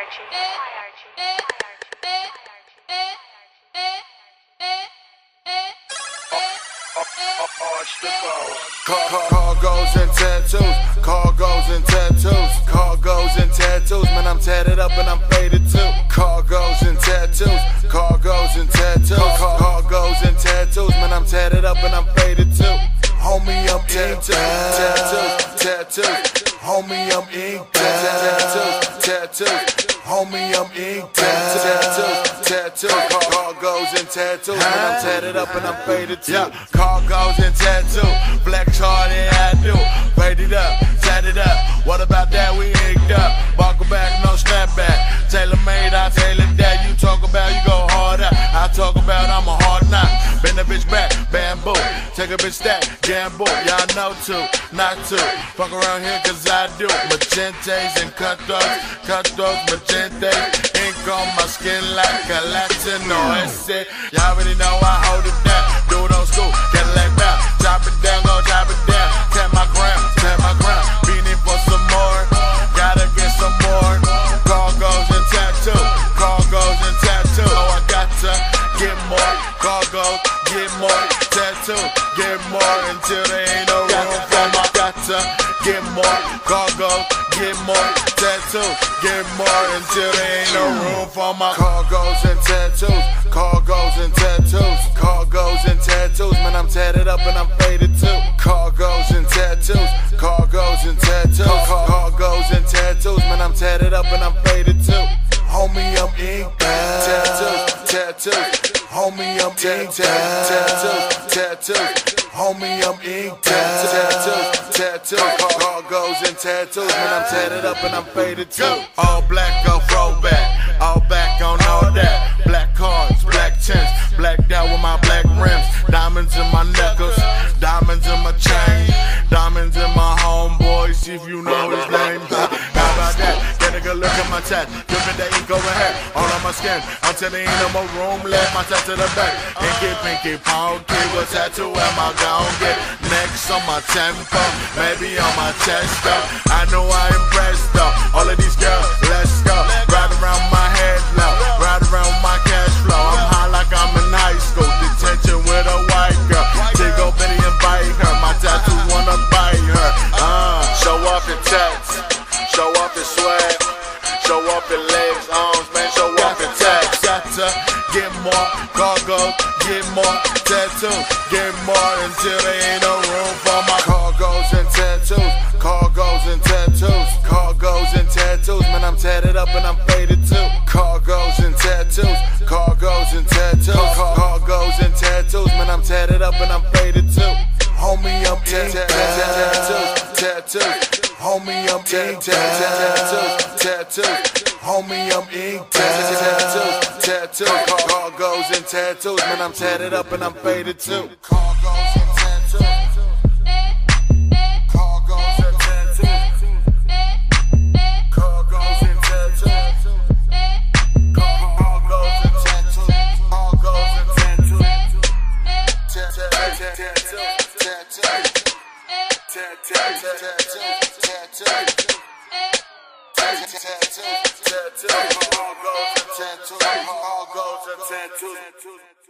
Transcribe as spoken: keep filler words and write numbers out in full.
Cargos and tattoos, cargos and tattoos, cargos and tattoos. Man, I'm tatted up and I'm faded too. Cargos and tattoos, cargos and tattoos, cargos and tattoos. Man, I'm tatted up and I'm faded too. Homie, I'm tattoos, tattoos, tattoos. Homie, I'm ink, tattoos, tattoos. Homie, I'm ink, tattoos, tattoos. Cargos and tattoos. Man, I'm tatted up and I'm faded too. Yeah, cargos and tattoos. Black Charlie, I do. Faded up, tatted up. What about that? We inked up. Buckle back, no snapback. Tailor made, I tailor that. You talk about you go harder. I talk about I'm a hard knock. Bend a bitch back, bamboo. Take a bitch stack, gamble. Y'all know to, not to. Fuck around here cause I do. Magentas and cutthroats, cutthroats, magentas. Ink on my skin like a Latino. That's it. Y'all already know I hold it down. Do it on school, Cadillac bound. Chop it down, go chop it down. Tap my ground, tap my ground. Beating for some more. Gotta get some more. Cargos and tattoo, cargos and tattoo. Oh, I got to get more. Cargos, get more. Tattoo, get more until there ain't no room for my. Got to get more. Cargos, get more. Tattoo, get more until there ain't no room for my. Cargos and tattoos, cargos and tattoos, cargos and tattoos. Man, I'm tatted up and I'm faded too. Cargos and tattoos, cargos and tattoos, cargos and tattoos. Man, I'm tatted up and I'm faded too. Homie, I'm ink, tattoos, tattoos. Homie, I'm ink, tattoos, tattoos. Homie, I'm ink, tattoos, tattoos. Cargos and tattoos. Man, I'm tatted up and I'm faded too. All black, go throwback. All back on all that. Black cards, black tints, blacked out with my black rims. Diamonds in my necklace, diamonds in my chain, diamonds in my homeboy. See if you know his name. How about that? Get a good look at my tat. Dripping the ink over here, all on my skin. Until there ain't no more room left. My tat to the back. Inky, pinky, palm, kid. What tattoo am I gonna get? Next on my tempo, maybe on my chest though. I know I impressed though. All of these girls, let's go. Ride around my head low, ride around my cash flow. I'm high like I'm in high school. Detention with a white girl. Take go Betty and bite her. My tattoo wanna bite her. Uh, show off your tats, show off your swag, show off your legs, arms, man. Show off your tats. Got to get more cargo, get more tattoo, get more until there ain't no room for my cargos and tattoos, cargos and tattoos, cargos and tattoos. Man, I'm tatted up and I'm faded too. Cargos and tattoos, cargos and tattoos, cargos and tattoos. Man, I'm tatted up and I'm faded too. Homie, I'm ink, tattoos, tattoos. Homie, I'm ink, tattoos, tattoos. Homie, I'm ink, tattoos, tattoos. Cargos and tattoos. Man, I'm tatted up and I'm faded too. Cargos and tattoos. Cargos and tattoos. Cargos and tattoos. Cargos and tattoos. Cargos and tattoos. Tattoos. Tattoos. Tattoos. Tattoos. Tattoos. All goes and tattoos. All goes and tattoos.